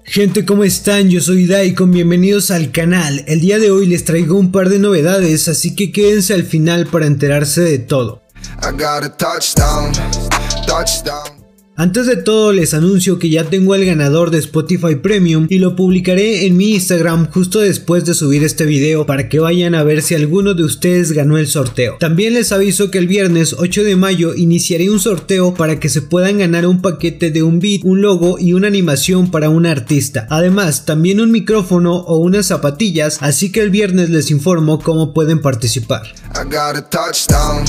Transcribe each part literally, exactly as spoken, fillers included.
Gente, ¿cómo están? Yo soy Daikon, bienvenidos al canal. El día de hoy les traigo un par de novedades, así que quédense al final para enterarse de todo. I got a touchdown, touchdown. Antes de todo les anuncio que ya tengo al ganador de Spotify Premium y lo publicaré en mi Instagram justo después de subir este video para que vayan a ver si alguno de ustedes ganó el sorteo. También les aviso que el viernes ocho de mayo iniciaré un sorteo para que se puedan ganar un paquete de un beat, un logo y una animación para un artista. Además, también un micrófono o unas zapatillas, así que el viernes les informo cómo pueden participar. I got a touchdown.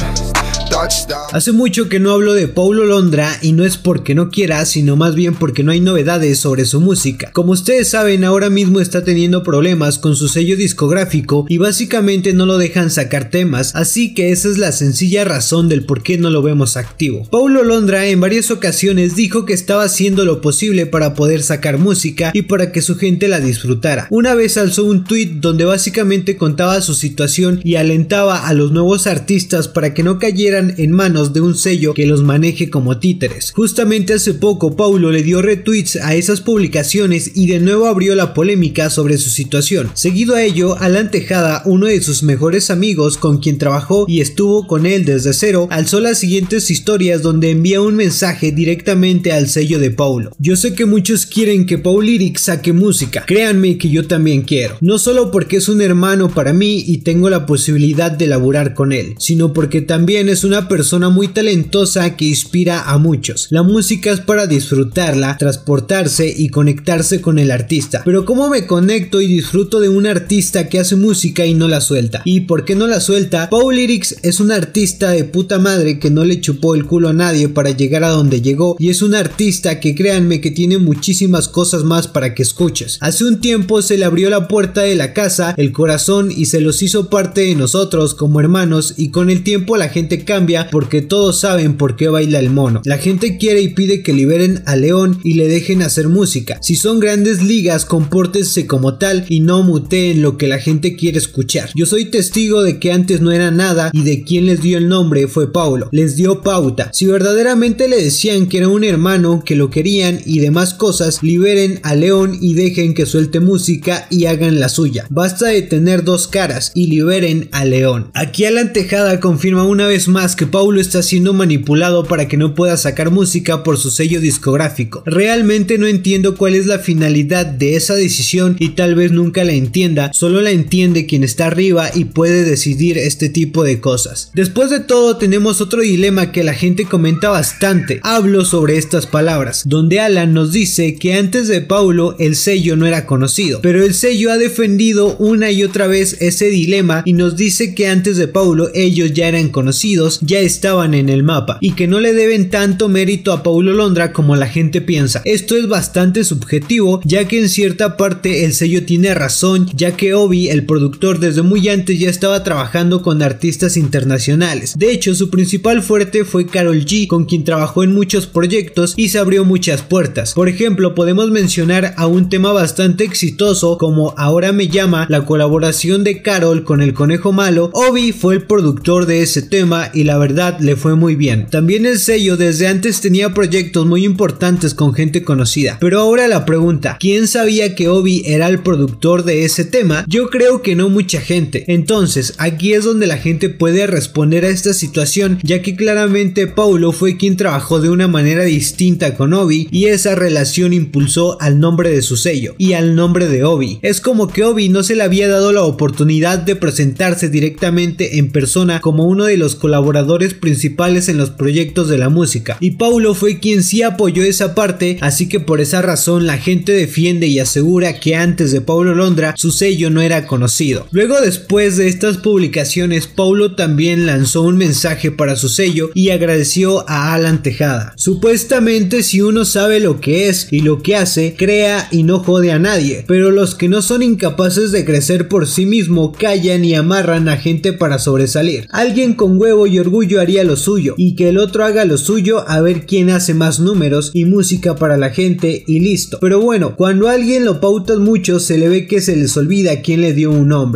Hace mucho que no hablo de Paulo Londra y no es porque no quiera, sino más bien porque no hay novedades sobre su música. Como ustedes saben, ahora mismo está teniendo problemas con su sello discográfico y básicamente no lo dejan sacar temas, así que esa es la sencilla razón del por qué no lo vemos activo. Paulo Londra en varias ocasiones dijo que estaba haciendo lo posible para poder sacar música y para que su gente la disfrutara. Una vez alzó un tweet donde básicamente contaba su situación y alentaba a los nuevos artistas para que no cayeran en manos de un sello que los maneje como títeres. Justamente hace poco Paulo le dio retweets a esas publicaciones y de nuevo abrió la polémica sobre su situación. Seguido a ello, Alan Tejada, uno de sus mejores amigos con quien trabajó y estuvo con él desde cero, alzó las siguientes historias donde envía un mensaje directamente al sello de Paulo. Yo sé que muchos quieren que Paulyrics saque música, créanme que yo también quiero, no solo porque es un hermano para mí y tengo la posibilidad de laburar con él, sino porque también es una persona muy talentosa que inspira a muchos. La música es para disfrutarla, transportarse y conectarse con el artista. Pero ¿cómo me conecto y disfruto de un artista que hace música y no la suelta? ¿Y por qué no la suelta? Paulyrics es un artista de puta madre que no le chupó el culo a nadie para llegar a donde llegó y es un artista que créanme que tiene muchísimas cosas más para que escuches. Hace un tiempo se le abrió la puerta de la casa, el corazón y se los hizo parte de nosotros como hermanos y con el tiempo la gente cambia porque todos saben por qué baila el mono. La gente quiere y pide que liberen a León y le dejen hacer música. Si son grandes ligas, compórtense como tal y no muteen lo que la gente quiere escuchar. Yo soy testigo de que antes no era nada y de quien les dio el nombre fue Paulo. Les dio pauta. Si verdaderamente le decían que era un hermano, que lo querían y demás cosas, liberen a León y dejen que suelte música y hagan la suya. Basta de tener dos caras y liberen a León. Aquí Alan Tejada confirma una vez más que Paulo está siendo manipulado para que no pueda sacar música por su sello discográfico. Realmente no entiendo cuál es la finalidad de esa decisión y tal vez nunca la entienda, solo la entiende quien está arriba y puede decidir este tipo de cosas. Después de todo tenemos otro dilema que la gente comenta bastante. Hablo sobre estas palabras, donde Alan nos dice que antes de Paulo el sello no era conocido, pero el sello ha defendido una y otra vez ese dilema y nos dice que antes de Paulo ellos ya eran conocidos, ya estaban en el mapa y que no le deben tanto mérito a Paulo Londra como la gente piensa. Esto es bastante subjetivo, ya que en cierta parte el sello tiene razón, ya que Obi, el productor, desde muy antes ya estaba trabajando con artistas internacionales. De hecho, su principal fuerte fue Karol G, con quien trabajó en muchos proyectos y se abrió muchas puertas. Por ejemplo, podemos mencionar a un tema bastante exitoso como Ahora Me Llama, la colaboración de Karol con el Conejo Malo. Obi fue el productor de ese tema y la verdad le fue muy bien. También el sello desde antes tenía proyectos muy importantes con gente conocida. Pero ahora la pregunta, ¿quién sabía que Obi era el productor de ese tema? Yo creo que no mucha gente. Entonces aquí es donde la gente puede responder a esta situación, ya que claramente Paulo fue quien trabajó de una manera distinta con Obi y esa relación impulsó al nombre de su sello y al nombre de Obi. Es como que Obi no se le había dado la oportunidad de presentarse directamente en persona como uno de los colaboradores principales en los proyectos de la música y Paulo fue quien sí apoyó esa parte, así que por esa razón la gente defiende y asegura que antes de Paulo Londra su sello no era conocido. Luego, después de estas publicaciones, Paulo también lanzó un mensaje para su sello y agradeció a Alan Tejada. Supuestamente, si uno sabe lo que es y lo que hace, crea y no jode a nadie, pero los que no son incapaces de crecer por sí mismo callan y amarran a gente para sobresalir. Alguien con huevo y orgullo haría lo suyo y que el otro haga lo suyo a ver quién hace más números y música para la gente y listo. Pero bueno, cuando a alguien lo pautan mucho se le ve que se les olvida quién le dio un nombre.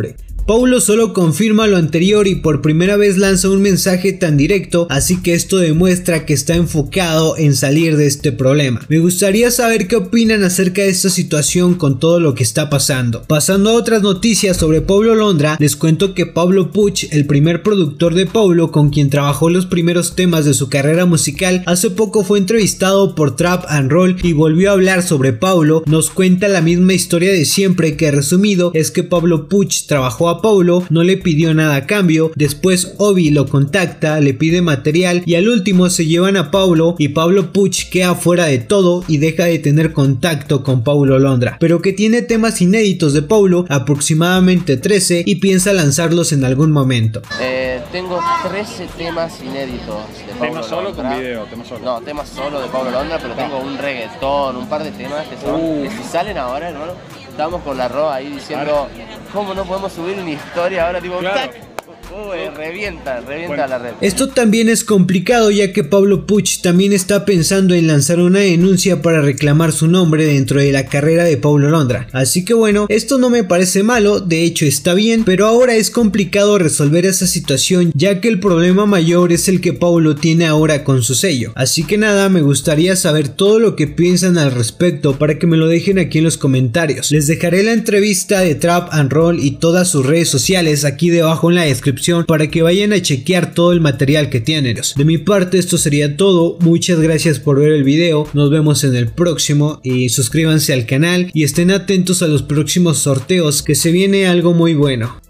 Paulo solo confirma lo anterior y por primera vez lanza un mensaje tan directo, así que esto demuestra que está enfocado en salir de este problema. Me gustaría saber qué opinan acerca de esta situación con todo lo que está pasando. Pasando a otras noticias sobre Paulo Londra, les cuento que Pablo Puch, el primer productor de Paulo con quien trabajó los primeros temas de su carrera musical, hace poco fue entrevistado por Trap and Roll y volvió a hablar sobre Paulo. Nos cuenta la misma historia de siempre, que resumido es que Pablo Puch trabajó a Paulo, no le pidió nada a cambio, después Obi lo contacta, le pide material y al último se llevan a Paulo y Pablo Puch queda fuera de todo y deja de tener contacto con Paulo Londra, pero que tiene temas inéditos de Paulo, aproximadamente trece, y piensa lanzarlos en algún momento. Eh, tengo trece temas inéditos de Paulo ¿Tema solo Londra. con video? ¿Tema solo? No, temas solo de Paulo Londra, pero tengo un reggaetón, un par de temas que son, Uh. que si salen ahora, hermano, estamos con la Roa ahí diciendo, ¿cómo no podemos subir una historia ahora? Tipo, claro. ¡tac! Uy, revienta, revienta Bueno. la red. Esto también es complicado, ya que Pablo Puch también está pensando en lanzar una denuncia para reclamar su nombre dentro de la carrera de Paulo Londra. Así que bueno, esto no me parece malo, de hecho está bien, pero ahora es complicado resolver esa situación, ya que el problema mayor es el que Paulo tiene ahora con su sello. Así que nada, me gustaría saber todo lo que piensan al respecto para que me lo dejen aquí en los comentarios. Les dejaré la entrevista de Trap and Roll y todas sus redes sociales aquí debajo en la descripción para que vayan a chequear todo el material que tienen. De mi parte esto sería todo, muchas gracias por ver el video, nos vemos en el próximo y suscríbanse al canal y estén atentos a los próximos sorteos, que se viene algo muy bueno.